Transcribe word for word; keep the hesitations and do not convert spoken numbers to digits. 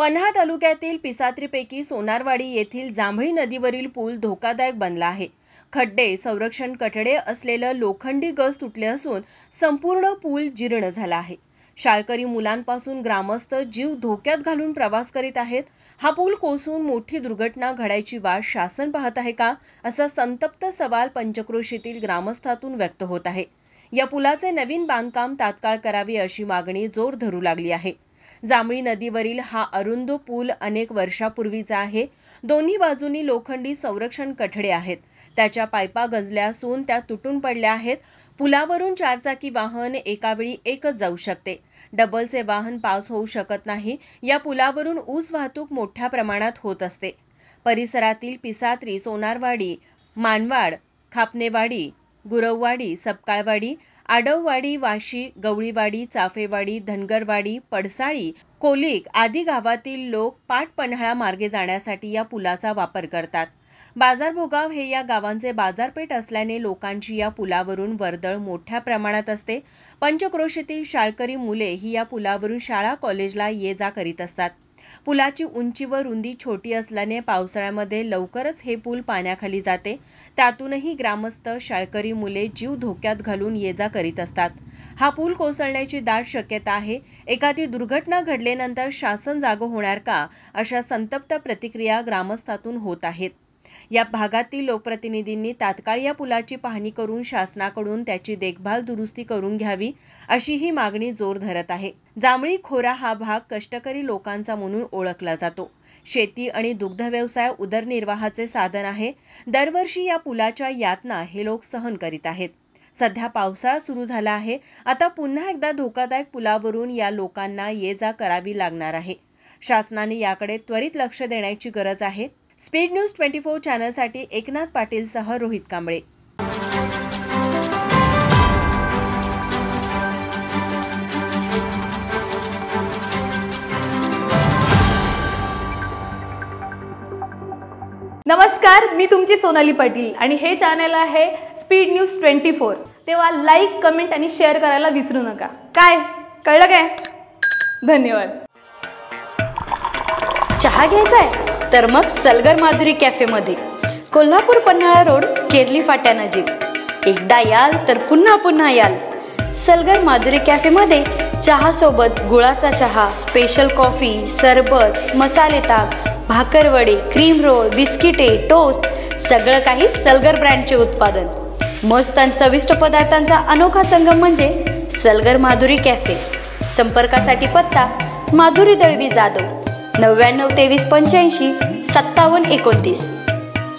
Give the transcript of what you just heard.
पन्हा तालुक्यातील पिसात्रीपैकी सोनारवाडी येथील जांभळी नदीवरील पूल धोकादायक बनला आहे। खड्डे, संरक्षण कठडे असलेलं लोखंडी गज तुटले असून संपूर्ण पूल जीर्ण झाला आहे। शाळकरी मुलांपासून ग्रामस्थ जीव धोक्यात घालून प्रवास करीत आहेत। हा पूल कोसळून मोठी दुर्घटना घडायची वाट शासन पाहत आहे का, असा संतप्त सवाल पंचक्रोशीतील ग्रामस्थातून व्यक्त होत आहे। या पुलाचे नवीन बांधकाम तात्काळ करावे अशी मागणी जोर धरू लागली आहे। जांभळी नदीवरील हा अरुंद पूल अनेक वर्षापूर्वीचा आहे। दोन्ही बाजूंनी लोखंडी संरक्षण कठडे आहेत। त्याच्या पायपा गंजल्या असून त्या तुटून पडल्या आहेत। पुलावरून चारचाकी वाहन एका वेळी एकच जाऊ शकते। डबलचे वाहन पास होऊ शकत नाही। या पुलावरून ऊस वाहतूक मोठ्या प्रमाणात होत असते। परिसरातील पिसात्री, सोनारवाडी, मानवाड, खापनेवाडी, गुरववाडी, सपकाळवाडी, आडववाडी, वाशी, गवळीवाडी, चाफेवाडी, धनगरवाडी, पडसाळी, कोलिक आदी गावातील लोक पाटपन्हाळा मार्गे जाण्यासाठी या पुलाचा वापर करतात। बाजारभोगाव हे या गावांचे बाजारपेठ असल्याने लोकांची या पुलावरून वर्दळ मोठ्या प्रमाणात असते। पंचक्रोशीतील शाळकरी मुले ही या पुलावरून शाळा कॉलेजला ये जा करीत असतात। पुलाची उंची व रुंदी छोटी असल्याने पावसाळ्यामध्ये लवकरच हे पूल पाण्याखाली जाते। त्यातूनही ग्रामस्थ शाळकरी मुले जीव धोक्यात घालून ये जा करीत असतात। हा पूल कोसळण्याची दाट शक्यता आहे। एखादी दुर्घटना घडल्यानंतर शासन जागं होणार का, अशा संतप्त प्रतिक्रिया ग्रामस्थातून होत आहेत। या भागातील लोकप्रतिनिधींनी तात्काळ या पुलाची पाहणी करून शासनाकडून त्याची देखभाल दुरुस्ती करून घ्यावी, अशी ही मागणी जोर धरत आहे। जांभळी खोरा हा भाग कष्टकरी लोकांचा म्हणून ओळखला जातो। शेती आणि दुग्ध व्यवसाय उदरनिर्वाहाचे साधन आहे। दरवर्षी या पुलाच्या यातना हे लोक सहन करीत आहेत। सध्या पावसाळा सुरू झाला आहे। आता पुन्हा एकदा धोकादायक पुलावरून या लोकांना ये जा करावी लागणार आहे। शासनाने याकडे त्वरित लक्ष देण्याची गरज आहे। स्पीड न्यूज चोवीस चॅनलसाठी एकनाथ पाटील सह रोहित कांबळे। नमस्कार, मी तुमची सोनाली पाटील आणि हे चॅनल आहे स्पीड न्यूज चोवीस। तेव्हा लाईक, कमेंट आणि शेअर करायला विसरू नका। काय कळलं काय? धन्यवाद। चहा घ्यायचा आहे तर मग सलगर माधुरी कॅफेमध्ये, कोल्हापूर पन्हाळा रोड, केरली फाट्यानजीक। एकदा याल तर पुन्हा पुन्हा याल। सलगर माधुरी कॅफेमध्ये चहासोबत गुळाचा चहा, स्पेशल कॉफी, सरबत, मसाले ताक, भाकरवडे, क्रीम रोल, बिस्किटे, टोस्ट, सगळं काही सलगर ब्रँडचे उत्पादन। मस्त आणि चविष्ट पदार्थांचा अनोखा संगम म्हणजे सलगर माधुरी कॅफे। संपर्कासाठी पत्ता माधुरी दळवी जाधव, नव्याण्णव तेवीस पंच्याऐंशी सत्तावन्न एकोणतीस।